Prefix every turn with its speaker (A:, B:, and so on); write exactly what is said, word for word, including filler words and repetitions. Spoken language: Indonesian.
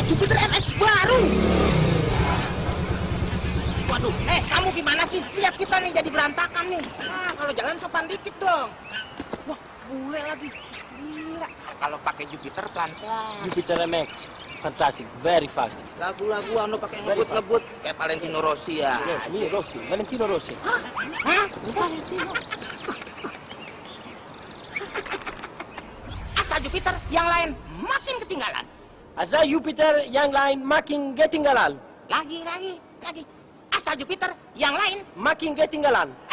A: Jupiter M X baru. Waduh, eh kamu gimana sih? Lihat kita nih jadi berantakan nih. Ah, kalau jalan sopan dikit dong. Wah, bule lagi. Gila. Kalau pakai Jupiter pelan-pelan.
B: Jupiter M X, fantastic, very fast.
A: Lagu-lagu anu pakai ngebut-ngebut kayak Valentino Rossi ya.
B: Yes, me Rossi, Valentino Rossi.
A: Hah? Hah? Valentino. Asal Jupiter yang lain makin ketinggalan.
B: Asal Jupiter yang lain makin ketinggalan.
A: Lagi, lagi, lagi. Asal Jupiter yang lain
B: Makin ketinggalan.